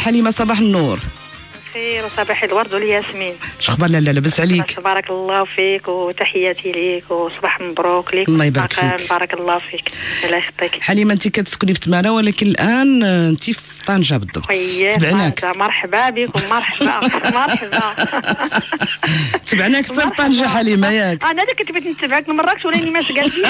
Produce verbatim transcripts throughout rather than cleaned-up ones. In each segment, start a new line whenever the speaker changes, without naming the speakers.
حليمه صباح النور.
خير وصباح الورد والياسمين.
شخبار لا لا لاباس عليك؟
تبارك الله فيك وتحياتي ليك وصباح مبروك ليك.
الله يبارك فيك.
بارك الله فيك. الله يخطيك.
حليمه انت كتسكني في تماره ولكن الان انت في طنجه بالضبط.
تبعناك. مرحبا بكم مرحبا مرحبا.
تبعناك حتى لطنجه حليمه ياك؟
انا اللي كنت بغيت نتبعك لمراكش ولاني ما سقالتيش.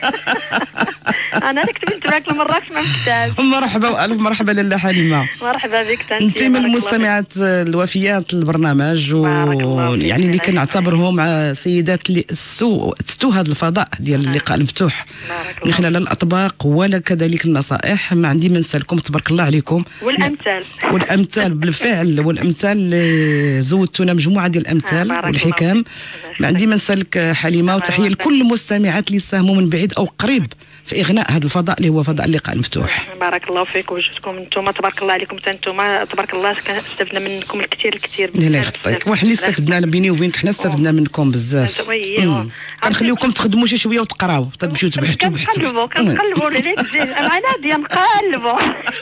انا اللي كنت بغيت نتبعك لمراكش ما مكتاش.
مرحبا والف مرحبا لاله حليمه.
مرحبا بك
انت من المستمعات الوفيات للبرنامج ويعني اللي كنعتبرهم سيدات اللي اسوا اسوا هذا الفضاء ديال اللقاء المفتوح من خلال الاطباق ولا كذلك النصائح. ما عندي ما نسالكم تبارك الله عليكم.
والامثال
والامثال بالفعل والامثال زودتونا مجموعه ديال الامثال والحكام. ما عندي ما نسالك حليمه وتحيه لكل المستمعات اللي ساهموا من بعيد او قريب في اغناء هذا الفضاء اللي هو فضاء اللقاء المفتوح.
بارك الله فيك وجودكم انتم تبارك الله عليكم حتى انتم تبارك الله استفدنا منكم الكثير الكثير.
الله يخطيك وحنا اللي استفدنا بيني وبينك حنا استفدنا منكم بزاف. كنخليوكم تخدموا شي شويه وتقراو تمشيو تبحثوا بحثوا
كنقلبوا كنقلبوا عليك انا ديال نقلبوا.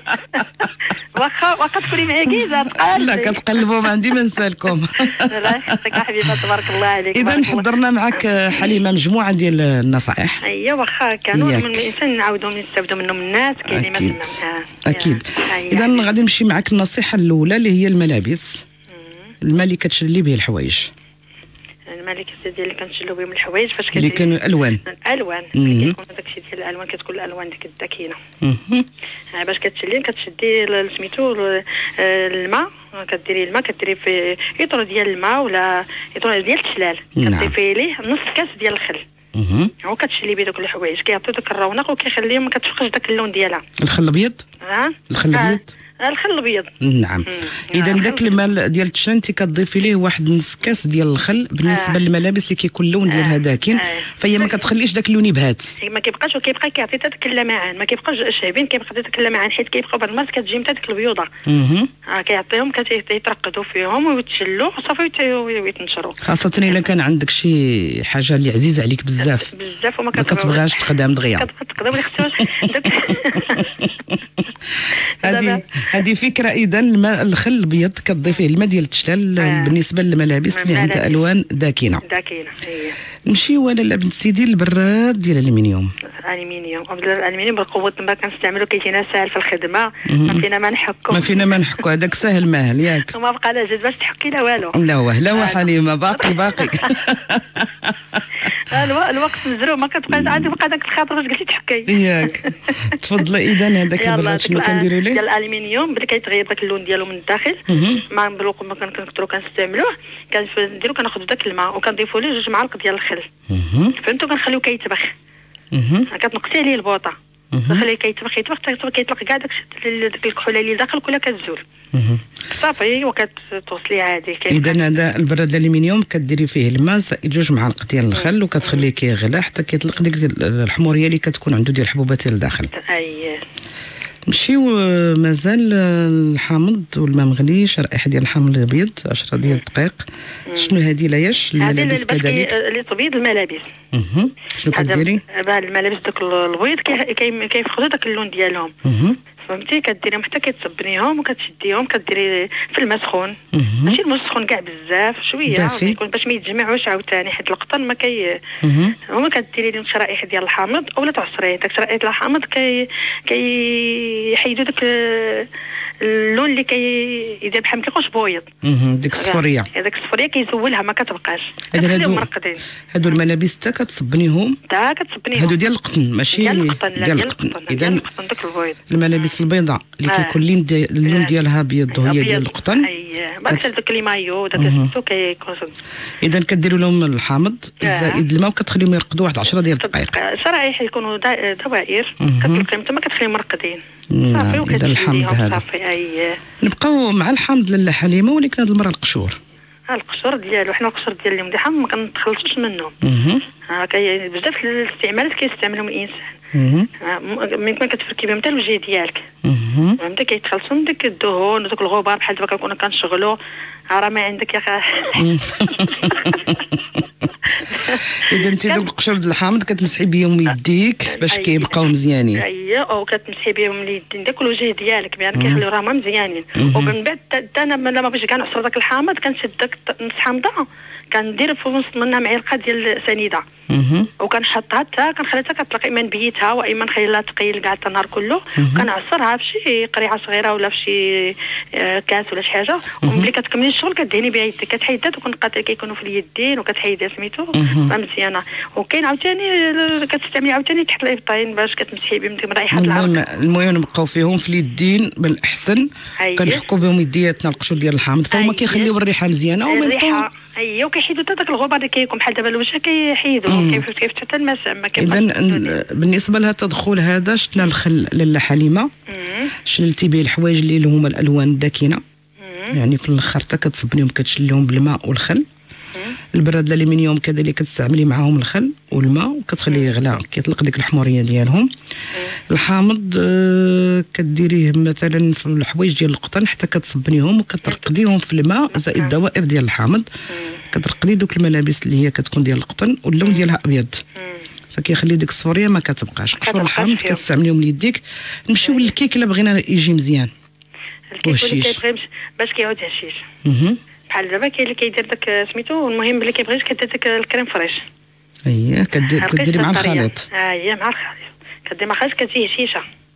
واخا واخا تكوني معايا كيزه تقلبي.
لا كتقلبوا ما عندي ما نسالكم.
الله يخطيك حبيبه تبارك الله عليك.
اذا حضرنا معك حليمه مجموعه ديال النصائح.
ايوا واخا كانوا من الانسان نعاودوا نستافدوا منهم الناس كاينين
اكيد اكيد. اذا غادي نمشي معك النصيحه الاولى اللي هي الملابس. الماء اللي كتشري به الحوايج.
الملكه ديال اللي كنشلو بهم الحوايج فاش
اللي كانوا الالوان
الالوان كيكون داكشي ديال الالوان كتكون الالوان ديك الداكنه. باش كتشلي كتشدي سميتو الماء كديري الماء كديري في اطر ديال الماء ولا اطر ديال التشلال كتضيفي ليه نص كاس ديال الخل. اها هو كتشلي به دوك الحوايج كيعطيو داك الرونق وكيخليهم ما كتفقش داك اللون ديالها.
الخل الابيض؟
ها
الخل الابيض
الخل الابيض.
نعم. اذا داك الماء ديال التشان انت كتضيفي ليه واحد نص كاس ديال الخل بالنسبه آه. للملابس اللي كيكون اللون ديالها داكن آه. فهي ما كتخليش داك اللون يبهات.
ما كيبقاش وكيبقى كيعطي حتى داك اللمعان ما كيبقاش شايبين كيبقى داك اللمعان حيت كيبقاو بعض المرات كتجي حتى ديك البيوضه. اها آه كيعطيهم كيترقدوا فيهم ويتشلوا صافي ويتنشروا.
خاصه الا كان عندك شي حاجه اللي عزيزه عليك بزاف
بزاف وما
كتبغاش تقدام دغيا.
كتبغي تقدام داك
هذه هذه فكره. اذا الماء الخل الابيض كتضيفيه الماء ديال التشلال آه. بالنسبه للملابس اللي عندها الوان داكنه.
داكنه هي.
نمشيو انا بنت سيدي البراد ديال الالمنيوم.
الالمنيوم الالمنيوم بالقوه ما كنستعملوا كيجينا ساهل في الخدمه ما فينا ما نحكوا
ما فينا ما نحكوا هذاك ساهل ماهل ياك
وما بقى لا جد باش تحكي لا والو.
لا واه لا واه حليمه باقي باقي.
الوقت مزروع ما كتبقاش عندي بقى داك الخاطر باش قلتي تحكي
ياك. تفضلي اذا هذاك البراد شنو كنديروا ليه؟
ديال الالمنيوم بلي كيتغير داك اللون ديالو من الداخل ما بالوقت ما كنكثروا كنستعملوه كنديروا كناخذوا داك الماء وكنضيفوا ليه جوج معالق ديال الخل. فهمتوا كنخليوه كيتبخ كتنقصي عليه البوطه خليه كيتبخ يتبخ حتى كيطلق كاع داك داك الكحوله اللي داخل كلها كتزول صافي وكتوصلي عادي.
اذا هذا البراد الالمنيوم كديري فيه الماء زائد جوج معالق ديال الخل وكتخليه كيغلى حتى كيطلق ديك الحموريه اللي كتكون عنده ديال الحبوبات الداخل.
اييه
نمشيو مازال الحامض والماء مغلي شرائح ديال الحامض الابيض عشرة ديال الدقائق. شنو هذه لياش الملابس كذلك
اللي تبيض الملابس.
اها شنو كديري؟
الملابس داك البيض كيفقدوا داك اللون ديالهم فهمتي كديريهم حتى كتسبنيهم وكتشديهم كديري في الماء سخون ماشي الماء سخون كاع بزاف شويه يكون باش ما يتجمعوش عاوتاني حيت القطن ما كي هما كديري لهم شرائح ديال الحامض اولا تعصريه داك شرائح الحامض كي كيحيدوا داك اللون اللي كيدير بحال ما كيكونش بويض.
ديك الصفوريه
هذاك الصفوريه كيزولها ما كتبقاش
كتخليهم مرقدين. هادو الملابس حتى كتصبنيهم
حتى كتصبنيهم
هادو ديال القطن ماشي
ديال القطن
ديال القطن.
اذا القطن داك البيض
الملابس البيضاء اللي كيكون اللون ديالها ابيض هي ديال القطن.
اييه باش داك لي مايو داك السو كيكون.
اذا كديروا لهم الحامض زائد الماء وكتخليهم يرقدوا واحد عشرة ديال الدقائق.
شرائح يكونوا دوائر كتلقيهم تما كتخليهم مرقدين صافي
وكتشديهم
صافي. اييه
نبقاو مع الحامض لاله حليمه ولكن هذه المره القشور.
القشور ديالو حنا القشور ديال اللي مديحه ما كنتخلصوش منهم. اها كاين بزاف الاستعمالات كيستعملهم الانسان. اها من ما كتفركي بهم حتى الوجه ديالك فهمتي كيتخلصوا من ديك الدهون ودوك الغبار بحال دابا كنكونوا كنشغلوا راه ما عندك يا خا.
اذا انت دوك القشور د الحامض كتمسحي بهم يديك باش كيبقاو مزيانين.
اييه او كتمسحي بهم اليدين داك الوجه ديالك بان كيخليو راهما مزيانين. ومن بعد حتى انا لما بغيت كنعصر داك الحامض كنشد داك نص حامضه كندير في وسط منها معلقه ديال سنيده وكنحطها حتى كنخليها حتى كتطلق، اما نبيتها واما نخليها تقيل كاع النهار كله. كنعصرها في شي قريعه صغيره ولا في شي كاس ولا شي حاجه، وملي كتكملي الشغل كدهني بها يدك كتحيدها دوك النقاط اللي كيكونوا في اليدين وكتحيدها سميتو مزيانه. وكاين عاوتاني كتستعملي عاوتاني تحت الابطين باش كتمسحي بهم رائحه العرق.
المهم المهم نبقاو فيهم في اليدين بالاحسن. كنحكوا بهم يدياتنا القشور ديال الحامض فهما كيخليو الريحه مزيانه ومن
اييه وكيحيدوا حتى داك الغبار اللي كيكون بحال دابا الوجه كيحيدوا كيف كيف حتى المسام ما كيبقاش.
اذا بالنسبه لها التدخل هذا شفنا الخل لاله حليمه شللتي به الحوايج اللي هما الالوان الداكنه يعني في الاخر حتى كتصبنيهم كتشليهم بالماء والخل. البراد الالومنيوم كذلك كتستعملي معاهم الخل والماء وكتخليه يغلى كيطلق ديك الحموريه ديالهم. الحامض آه كديريه مثلا في الحوايج ديال القطن حتى كتصبنيهم وكترقديهم في الماء زائد الدوائر ديال الحامض. كترقدي دوك الملابس اللي هي كتكون ديال القطن واللون ديالها ابيض فكيخلي ديك الصفوريه ما كتبقاش. قشور الحامض كتستعمليهم ليديك. نمشيو للكيك الا بغينا يجي مزيان.
الكيك اللي كيبغي باش كيعود هشيش بحال دابا كاين اللي كيدير داك سميتو. المهم اللي كيبغيش كدير داك الكريم فريش.
اييه كدير كديري مع الخليط.
اييه مع الخليط كدير مع الخليط كتجي هشيشه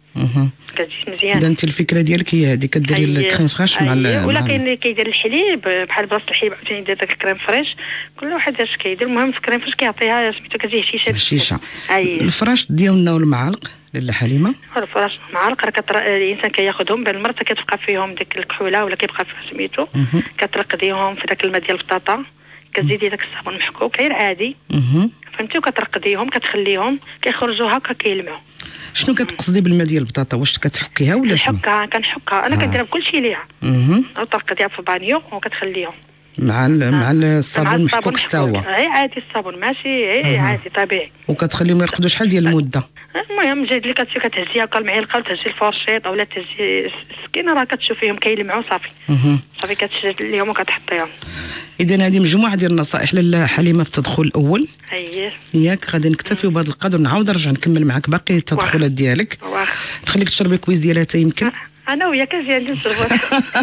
كتجي مزيان.
اذا انت الفكره ديالك هي هذه كديري الكريم فريش مع
ولا كاين اللي كيدير الحليب بحال بلاصه الحليب عاوتاني يدير داك الكريم فريش. كل واحد اش كيدير. المهم في الكريم فريش كيعطيها سميتو كتجي هشيشه
هشيشه. الفراش ديالنا والمعالق لاله حليمه.
الفراش معالق راه كتر... الانسان كياخذهم بالمره كتبقى فيهم ديك الكحوله ولا كيبقى فيها سميتو كترقديهم في داك الماء ديال البطاطا كتزيدي داك الصابون محكوك غير عادي فهمتي وكترقديهم كتخليهم كيخرجوا هكا كيلمعوا.
شنو كتقصدي بالماء ديال البطاطا؟ واش كتحكيها ولا شنو؟
كنحكها كنحكها انا آه. كنديرها بكلشي ليها وترقديها في البانيو وكتخليهم
مع ال... مع الصابون المحكوك حتى هو.
غير عادي الصابون ماشي غير عادي طبيعي.
وكتخليهم يرقدوا شحال ديال المده؟
المهم جات اللي كتمشي كتهزيها هكا المعلقه وتهزي الفورشيط اولا تهزي السكينه راه كتشوفيهم كيلمعوا صافي صافي كتشد ليهم وكتحطيهم.
اذا هذه مجموعه ديال النصائح لاله حليمه في التدخل الاول.
اييه
ياك غادي نكتفيو بهذا القدر نعاود نرجع نكمل معك باقي التدخلات ديالك. نخليك تشربي كويس ديالها حتى يمكن.
انا وياك زين نشربوا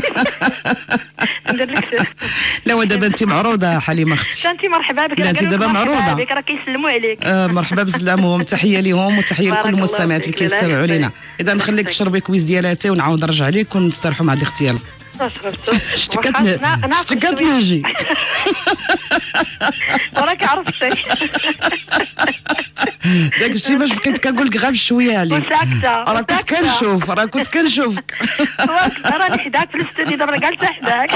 ندير لك.
لا ودابا انت معروضه حليمه اختي.
انت مرحبا بك.
لا انت دابا معروضه
راه كيسلموا عليك.
آه مرحبا بسلامهم. تحيه ليهم وتحيه لكل المستمعات اللي كيستمعوا لينا. اذا نخليك تشربي كويس ديالها حتى ونعاود نرجع لك ونسترحوا مع الاختيار.
شربتو
شتي كتنوجي
وراك عرفتي
داك الشيء باش بقيت كنقول لك غير بشويه عليك. راه كنت كنشوف راه كنت كنشوفك
راني حداك في الاستوديو دابا كاع حتى حداك.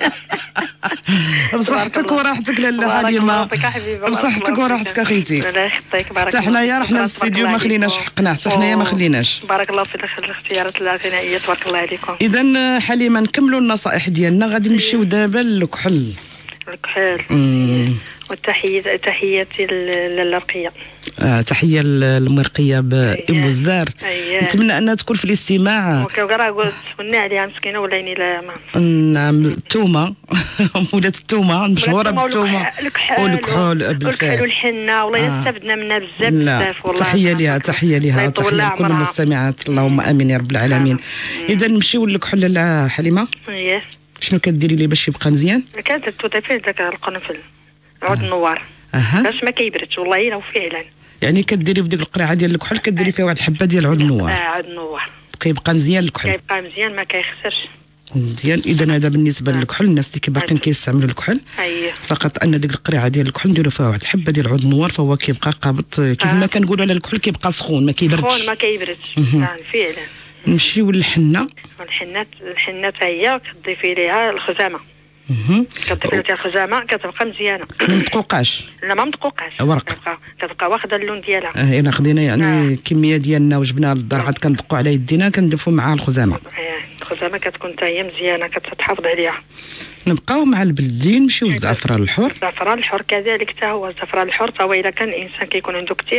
بصحتك وراحتك لاله حليمه. بصحتك وراحتك اخيتي.
الله يخطيك بارك
الله. حتى حنايا رحنا للاستوديو ما خليناش حقنا. حتى حنايا ما خليناش.
بارك الله فيك الاختيارات الغنائيه تبارك الله عليكم.
اذا حليمه نكملوا النصائح ديالنا. غادي نمشيو دابا للكحل.
الكحل والتحية تحياتي للرقية.
آه تحية للمرقية بأم الزار. نتمنى أنها تكون في الاستماع.
وكرا قلت تمنى عليها مسكينة ولا يني لا ما.
نعم التومة ولات التومة مشهورة بالتومة والكحول
بالفعل والحنة والله آه. استفدنا منها بزاف بزاف والله.
تحية لها تحية لها تحية لكل المستمعات. اللهم آمين يا رب العالمين. إذا نمشيو للكحل لاله حليمة.
اييه.
شنو كديري ليه باش يبقى مزيان؟
كانت تضيفي داك القرنفل عود النوار
أه.
باش ما كيبردش والله لو فعلا.
يعني كديري في ديك القرعه ديال الكحل كديري فيها واحد الحبه ديال عود النوار.
اه عود النوار
كيبقى مزيان الكحل.
كيبقى مزيان ما كيخسرش
مزيان. اذا هذا بالنسبه آه. للكحل. الناس اللي باقيين كيستعملوا الكحل
اييه
فقط ان ديك القرعه ديال الكحل نديروا فيها واحد الحبه ديال عود النوار فهو كيبقى قابض كيف ما كنقولوا على الكحل كيبقى سخون ما كيبردش.
سخون ما كيبردش فعلا.
نمشيو للحنه.
الحنات الحنات هي كتضيفي ليها الخزامه. كتضيفي ليها الخزامه كتبقى مزيانه
ما مدقوقاش.
لا ما مدقوقاش
ورق
كتبقى كتبقى واخده اللون ديالها.
اه الا خدينا يعني الكميه ديالنا وجبناها للدار عاد كندقوا على يدينا كنضيفوا معها الخزامه.
اه الخزامه كتكون حتى هي مزيانه كتحافظ عليها.
نبقاو مع البلدين نمشيو للزعفران الحر.
الزعفران الحر كذلك حتى هو الزعفران الحر حتى هو الا كان الانسان كيكون عنده كثير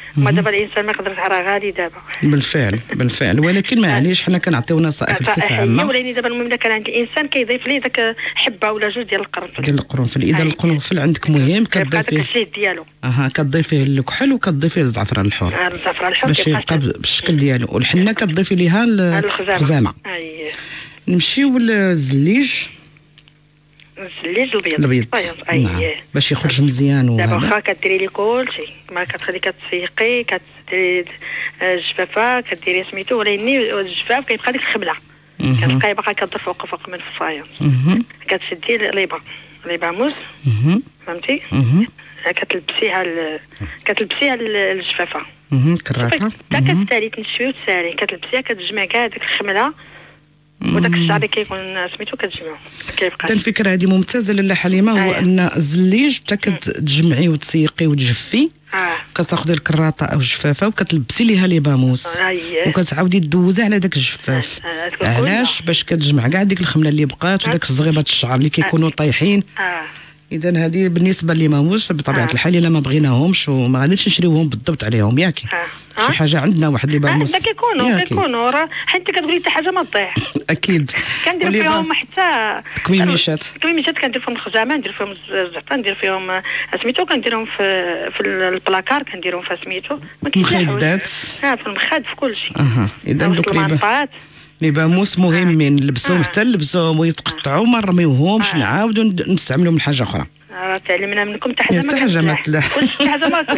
ما دابا الانسان ما يقدرش، راه غالي دابا.
بالفعل بالفعل، ولكن معليش حنا كنعطيو نصائح بصفه عامه.
ولكن دابا المهم كان عند الانسان كيضيف ليه داك حبه ولا جوج ديال القرنفل.
ديال القرنفل، اذا القرنفل عندك مهم كتضيفيه
الزيت ديالو.
اها كتضيفيه الكحل وكتضيفيه الزعفران الحر.
اه الزعفران الحر
باش يبقى بالشكل ديالو، والحنه كتضيفي ليها الخزامه.
اييه.
نمشيو للزليج.
الزليج الابيض.
الابيض
اييه.
باش يخرج مزيان.
دابا واخا كديري ليه كلشي، ما كتخلي كتسيقي، كديري الجفافه، كديري سميتو، ولكن الجفاف كيبقى ديك الخبله كتبقاي باقا كضر فوق فوق من الفايونس. كتشدي ليبا ليبا موس، فهمتي؟ كتلبسيها كتلبسيها الجفافه
كراطه،
حتى كتسالي تنشفي وتسالي، كتلبسيها كتجمع كاع ديك الخمله وداك الشعر اللي كيكون سميتو كتجمعو كيبقى.
الفكره هذه ممتازه لاله حليمه، هو ان الزليج حتى كتجمعي وتسيقي وتجفي،
آه.
كتاخذي الكراطه او الجفافه وكتلبسي ليها لي باموس،
آه.
وكتعاودي دوزي على داك الجفاف.
آه.
علاش؟ باش كتجمع كاع ديك الخمله اللي بقات وداك الزغيبات الشعر اللي كيكونوا طايحين.
آه.
اذا هذه بالنسبه للماموس بطبيعه آه. الحال الا ما بغيناهمش وما غاديش نشريوهم بالضبط عليهم ياك.
آه.
شي حاجه عندنا واحد لي باموس.
اه كيكونوا كيكونوا راه حيت كتقولي حتى حاجه ما تضيع.
اكيد.
كندير فيهم حتى
كميميشات
كميميشات كندير فيهم الخزامه، ندير فيهم الزعفران، ندير فيهم سميتو، كنديرهم في في البلاكار، كنديرهم في سميتو
مخدات.
اه في المخاد في كل شيء.
اها اذا دوك لي باموس مهمين نلبسوهم حتى نلبسوهم ويتقطعوا ما نرميوهمش، نعاودوا نستعملوهم لحاجه اخرى.
راه تعلمنا منكم حتى حاجه ما
حتى حاجه ما تلاح،
كلشي حاجه ما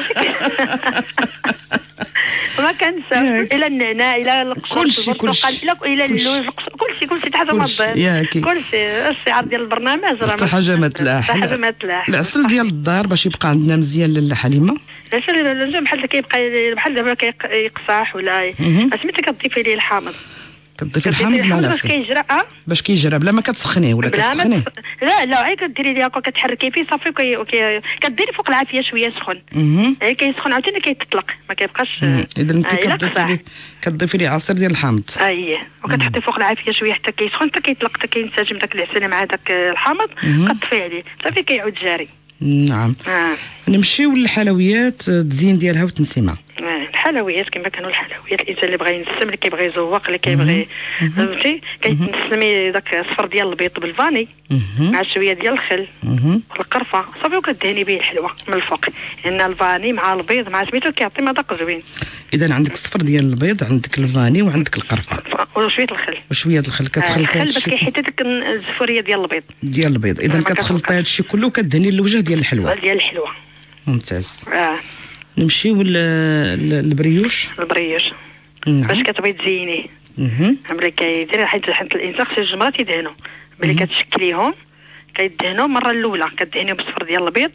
ما كنسى، الى النعناع الى القشور
كلشي كلشي
الى اللوز كلشي كلشي حاجه ما تضيع، كلشي الشعار ديال البرنامج راه
حتى حاجه ما تلاح.
حاجه ما تلاح.
العسل ديال الدار باش يبقى عندنا مزيان لاله حليمه،
العسل بحال كيبقى بحال دابا كيقصاح ولا سميتها كتضيفي ليه الحامض،
كتضيفي الحامض مع العسل
باش كيجرى اه
باش كيجرى بلا ما كتسخنيه ولا كتسخنيه.
لا لا غير كديري ليه هكا كتحركي فيه صافي، وكي كديري فوق العافيه شويه سخن، اي كيسخن عاوتاني كيتطلق ما كيبقاش.
اذا انت كتضيفي ليه كتضيفي ليه عصير ديال الحامض.
اييه، وكتحطي فوق العافيه شويه حتى كيسخن حتى كيطلق حتى كينسجم داك العسل مع داك الحامض، كتطفي عليه صافي كيعود جاري.
نعم.
آه.
نمشيو للحلويات، التزيين ديالها وتنسيمها.
الحلويات كما كانوا الحلويات، الانسان اللي بغى ينسم، اللي كيبغي يزوق، اللي كيبغي فهمتي كيتنسمي داك الصفر ديال البيض بالفاني مع شويه ديال الخل والقرفه صافي، وكدهني به الحلوه من الفوق، لان الفاني مع البيض مع سميتو كيعطي مذاق زوين.
اذا عندك الصفر ديال البيض، عندك الفاني وعندك القرفه
وشويه الخل
وشويه الخل كتخلطي
الخل باش كيحيد ديك الزفوريه ديال البيض
ديال البيض. اذا كتخلطي هذا الشيء كله وكدهني الوجه ديال الحلوه
ديال الحلوه.
ممتاز.
اه
نمشيو للبريوش.
البريوش باش كتبغي تزينيه ملي كيدير، حيت حيت الانسان خصو الجمرات يدهنوا ملي كتشكليهم، كيدهنوا المره الاولى كدهنيو بالصفر ديال البيض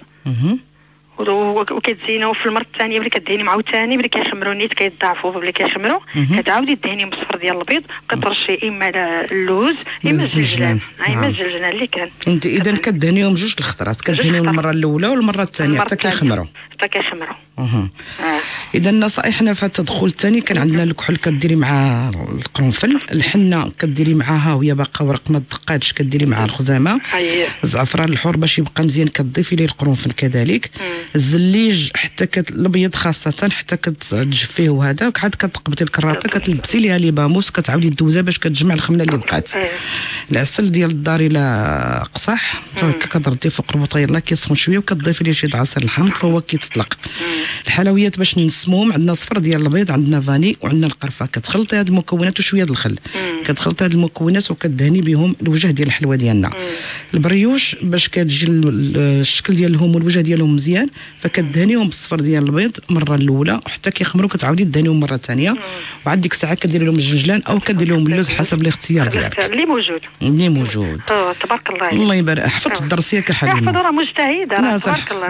وكتزينوا في المره الثانيه ملي كدهني مع ثاني ملي كيخمروا النيت كيضاعفوا ملي كيخمروا كتعاودي دهني بالصفر ديال البيض وكترشي اما اللوز اما الزنجلان اما الزنجلان اللي كان.
انت اذا كدهنيهم جوج الخطرات، كدهنيهم المره الاولى والمره الثانيه حتى كيخمروا
حتى كيخمروا.
اها آه. اذا نصائحنا في التدخل الثاني كان عندنا الكحل كديري مع القرنفل، الحنه كديري معاها وهي باقا ورق ما دقاتش كديري مع الخزامه، الزعفران الحر باش يبقى مزيان كتضيفي ليه القرنفل كذلك، الزليج حتى كت... الابيض خاصه حتى كتجفيه وهذا، عاد كتقبطي الكراطه كتلبسي ليها لي باموس كتعاودي دوزها باش كتجمع الخمله اللي بقات. العسل ديال الدار الى قصح كترديه فوق البطيله كيسخن شويه وكتضيفي ليه شي عصير الحامض فهو كيتطلق. الحلويات باش نسموهم عندنا صفر ديال البيض، عندنا فاني وعندنا القرفه، كتخلطي هاد المكونات وشويه د الخل، كتخلطي هاد المكونات وكدهني بهم الوجه ديال الحلوه ديالنا. البريوش باش كتجي الشكل ديالهم والوجه ديالهم مزيان فكدهنيهم بالصفر ديال البيض المره الاولى وحتى كيخمروا كتعاودي دهنيهم مره ثانيه، وعاد ديك الساعه كديري لهم الجنجلان او كديري لهم اللوز حسب الاختيار ديالك
اللي موجود
اللي موجود.
اه تبارك الله عليك.
الله يبارك. حفظت الدرس ياك حليمه.
حفظ راه مجتهده راه تبارك الله.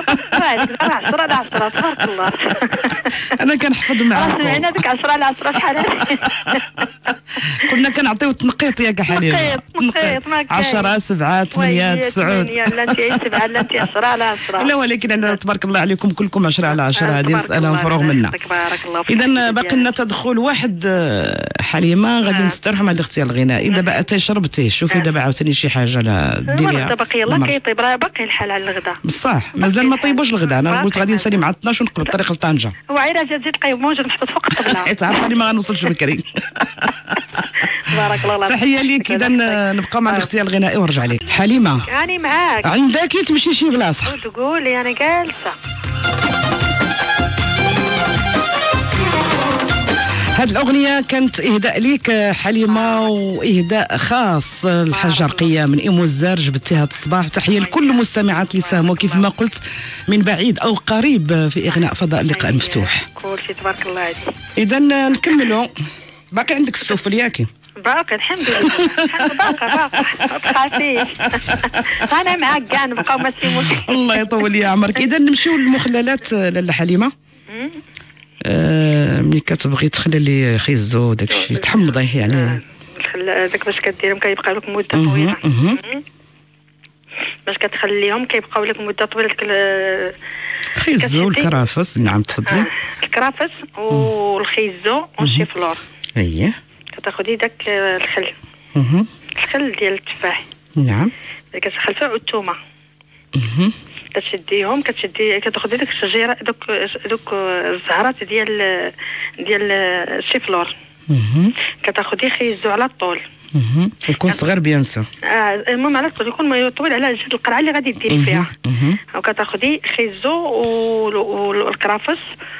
عشرة على عشرة تبارك الله.
انا كنحفظ معاكم.
سمعنا ديك عشرة على عشرة شحال هذه.
كنا كنعطيو التنقيط ياك حليمه.
تنقيط تنقيط ما كاين.
عشرة سبعة سبعة ثمانية تسعة.
لا انت سبعة لا انت عشرة على عشرة.
لا ولكن انا تبارك الله عليكم كلكم عشرة على عشرة. هذه مساله مفروغ منها. اذا باقي لنا تدخل واحد حليمه غادي نسترحوا مع الاختيار الغنائي. دابا اتاي شربتيه شوفي دابا عاوتاني شي حاجه لا ديريها.
باقي يلاه كيطيب راه باقي الحال على الغداء
بصح مازال ما طيبوش الغداء. انا قلت غادي نسالي مع اثناش ونقلب الطريق لطنجه.
وعيرة زيد طيب موجود نحطو فوق الطبله.
تعرف راني ما غنوصلش بكري.
بارك الله.
تحيه ليك. اذا نبقى مع الاختيار الغنائي ونرجع لك. حليمه
راني معاك.
عندك تمشي شي بلاصه
تقولي انا جالسه.
هاد الأغنية كانت إهداء ليك حليمة، وإهداء خاص الحاجة رقية من إيمو الزار. جبتي هاد الصباح. تحية لكل المستمعات اللي ساهموا كيف ما قلت من بعيد أو قريب في إغناء فضاء اللقاء المفتوح.
كلشي تبارك الله عليك.
إذا نكملوا. باقي عندك السفل ياكي؟
باقي الحمد لله. باقي باقي ما تخافيش. أنا معاك كاع نبقاو ما سيموش.
الله يطول لي عمرك. إذا نمشيو للمخللات لاله حليمة. آه ملي كتبغي تخلي خيزو داكشي تحمضيه يعني.
داك باش كديرهم كيبقاو لك مده طويله. باش كتخليهم كيبقاو لك مده طويله. داك
خيزو والكرافس. نعم تفضلي.
آه. الكرافس والخيزو والشيفلور.
اييه.
كتاخدي داك الخل.
اها.
الخل ديال التفاح.
نعم.
كتخل فيه والثومه. اها. كتشديهم كتشدي كتاخدي ديك الشجيره دوك دوك الزهرات ديال ديال الشيفلور. اها. كتاخدي خيزو على الطول.
اها. يكون صغير بيان سور.
اه المهم على الطول يكون طويل على جهه القرعه اللي غادي ديري فيها. اها. وكتاخدي خيزو والكرافس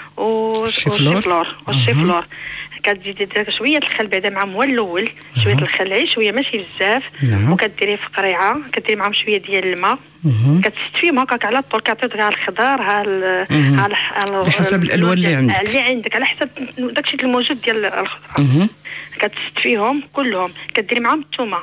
والشيفلور والشيفلور. كتزيدي داك شويه الخل بعدا معهم هو الاول. شويه الخل غير شويه ماشي بزاف. وكديريه في قريعه كديري معهم شويه ديال الماء. كتستفيهم هكاك على الطول. كتعطيك ها الخضار ها ها
على حسب الالوان اللي عندك
اللي عندك على حسب داكشي الموجود ديال الخضار. كتستفيهم كلهم. كديري معهم الثومه.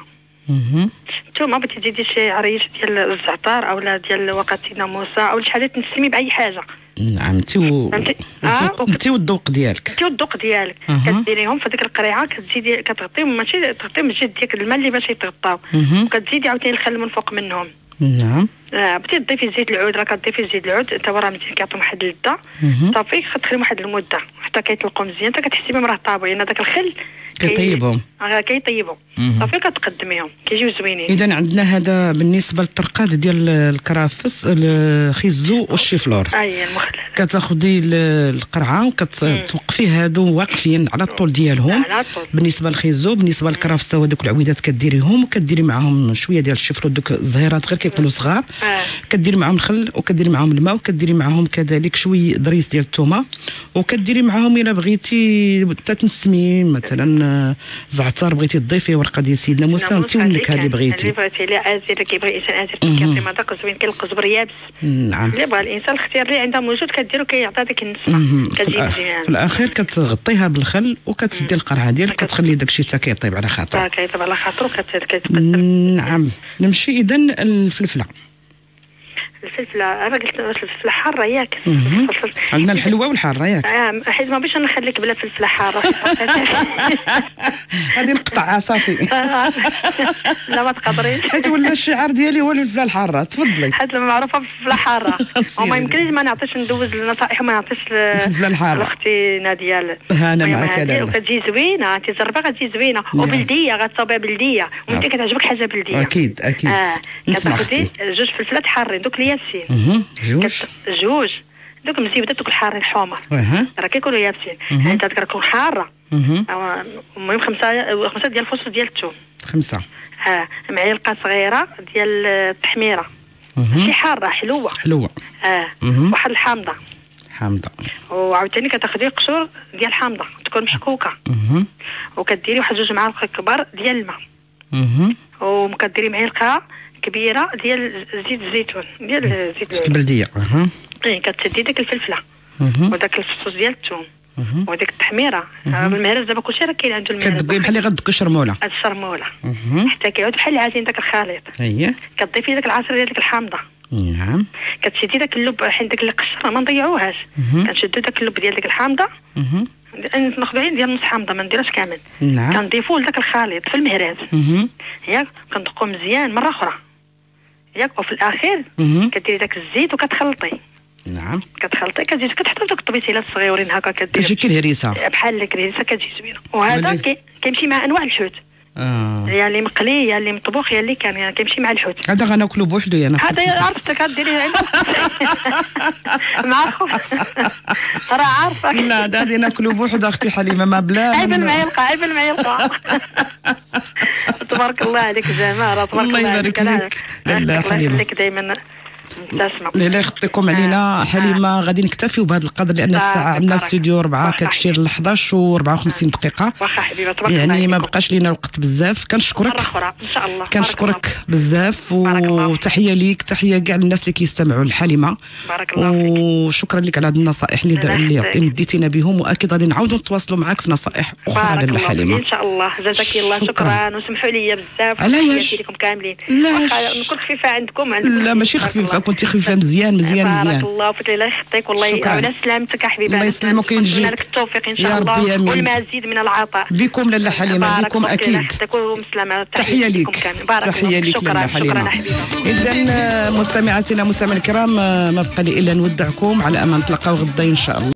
الثومه بغيتي تزيدي شي عريش ديال الزعتر اولا ديال وقت ناموسه او شي حاجه تنسمي باي حاجه. نعم. انت و انت والذوق ديالك. انت والذوق ديالك. أه. كديريهم في ديك القريعه كتزيدي كتغطيهم ماشي تغطيهم بجد ديك الماء اللي باش يتغطاو. وكتزيدي عاوتاني الخل من فوق منهم. نعم. آه بغيتي تضيفي زيت العود راه كتضيفي زيت العود حتى هو راه مزيان كيعطيهم واحد اللذه. صافي كتخليهم واحد المده حتى كيطلقوا مزيان حتى كتحسي بهم راه طابوا لان داك الخل
كيطيبهم.
اه كيطيبوا. صافي كتقدميهم كيجيو زوينين.
اذا عندنا هذا بالنسبه للطرقات ديال الكرافس الخيزو والشيفلور.
اي المخلل.
كتاخذي القرعه وكتوقفي هادو واقفين على الطول ديالهم. على الطول. بالنسبه للخيزو بالنسبه للكرافس هو دوك العويدات كديريهم وكديري معاهم شويه ديال الشيفلور دوك الزهيرات غير كيكونوا صغار. آه. كديري معاهم الخل وكديري معاهم الماء وكديري معاهم كذلك شويه ضريس ديال الثومه وكديري معاهم الا بغيتي حتى تنسمي مثلا زعتر بغيتي تضيفي ورقه ديال سيدنا موسى انت والنكهه اللي بغيتي. اللي بغيتي لا عازل كيبغي الانسان عازل كيعطي مذاق زوين. كاين القزبر يابس. نعم. اللي بغى الانسان الاختيار اللي عنده موجود كديرو كيعطي ديك النسمه كتجي مزيان. في الاخير كتغطيها بالخل وكتسدي القرعه ديالك كتخلي داكشي حتى كيطيب على خاطر. اه كيطيب على خاطر كتقدم. نعم. نمشي اذا الفلفله. الفلفله انا قلت الفلفله حاره ياك. عندنا الحلوه والحاره ياك. اه حيت ما بغيتش نخليك بلا فلفله حاره. غادي نقطعها صافي. لا ما تقدريش حيت ولا الشعار ديالي هو الفلفله الحاره. تفضلي. حيت معروفه بالفلفله حاره وما يمكنش ما نعطيش ندوز النصائح وما نعطيش الفلفله الحاره. اختي ناديه انا معك لاله وكتجي زوينه. انت جربها غتجي زوينه وبلديه غتصاوبها بلديه وانت كتعجبك حاجه بلديه. اكيد اكيد. نسمع اختي. جوج فلفلات حارين دوك اليابسين. اها جوج جوج دوك مزيبده دوك الحارين الحمر. اها راه كيكونوا يابسين. انت كتكون حاره. اها المهم خمسه خمسه ديال الفصوص ديال الثوم. خمسه. اه معلقه صغيره ديال التحميره. شي حاره حلوه حلوه. اه واحد الحامضه حامضه. وعاوتاني كتاخدي قشور ديال الحامضه تكون محكوكه. اها وكديري واحد جوج معالق كبار ديال الماء. اها وكديري معلقه كبيره ديال زيت الزيتون ديال زيت البلديه. اها اي كتسدي ديك الفلفله وداك الفصوص ديال الثوم وديك التحميره. بالمهرس دابا كلشي راه كاين عنده المهرس. كتدقي بحال اللي غدقي الشرموله. الشرموله حتى كيعود بحال العجين داك الخليط. اييه كتضيفي داك العصير ديال ديك الحامضه. نعم. كتشدي داك اللب حيت داك اللي قشر ما نضيعوهاش. كنشدو داك اللب ديال ديك الحامضه. اها ناخذ عين ديال نص حامضه ما نديروش كامل. نعم. كنضيفوا لذاك الخليط في المهراز. اها ياك كندقوا مزيان مره اخرى
ياك، وفي الاخير كديري داك الزيت وكتخلطي.
نعم.
كتخلطي كتزيد كتحطي دوك الطبيسيلات الصغيورين هكا كديري
كتجي كالهريسه
بحال الكريسه كتجي زوينه. وهذا كي كيمشي مع انواع الحوت.
اه
يا اللي مقلي يا اللي مطبوخ يا اللي كان يعني كيمشي مع الحوت.
هذا غناكلو بوحدو انا.
هذا عرفتك غديري مع خوف راه عارفك.
لا هذا غادي ناكلو بوحدو اختي حليمه ما بلا
عيب المعلقه عيب المعلقه. تبارك الله عليك زعما راه تبارك الله
يبارك فيك. لا حليمه
الله يخليك دائما مبتسمه.
لا يخطيكم علينا حليمه. غادي نكتفيو بهذا القدر لان الساعه عندنا الاستوديو أربعة كتشير ل إحدى عشر و أربعة وخمسين دقيقه.
واخا حبيبه تبارك الله
يعني ما بقاش لينا الوقت بزاف. كنشكرك
ان شاء الله.
كنشكرك بزاف وتحيه ليك تحيه كاع الناس اللي كيستمعوا لحليمه.
بارك الله فيك.
وشكرا لك على هذه النصائح اللي اللي ديتينا بهم واكيد غادي نعاودوا نتواصلوا معك في نصائح اخرى لاله حليمه
ان شاء الله. جزاك الله شكرا وسمحوا لي بزاف
تحياتي
لكم كاملين.
لا
نكون خفيفه عندكم.
لا ماشي خفيفه كنتي خفيفه مزيان مزيان مزيان.
بارك الله فيك الله يخطيك والله يعاون سلامتك يا حبيبي.
الله يسلمك وينجيك.
لك التوفيق ان شاء الله والمزيد من العطاء
بكم لاله حليمه بكم اكيد. تحيه ليك تحيه ليك لاله حليمه. اذا مستمعاتنا مستمعينا الكرام ما بقى لي الا نودعكم على امل نتلاقاو غدا ان شاء الله.